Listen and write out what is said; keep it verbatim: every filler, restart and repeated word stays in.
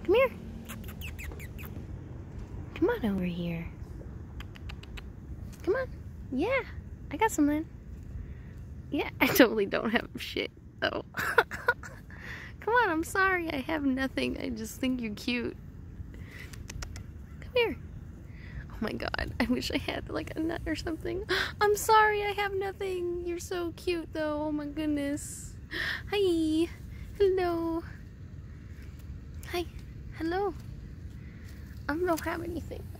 Come here. Come on over here. Come on. Yeah, I got some then. Yeah, I totally don't have shit though. Come on, I'm sorry. I have nothing. I just think you're cute. Come here. Oh my god, I wish I had like a nut or something. I'm sorry, I have nothing. You're so cute though. Oh my goodness. Hi. Hello. Hi. Hello. I don't have anything.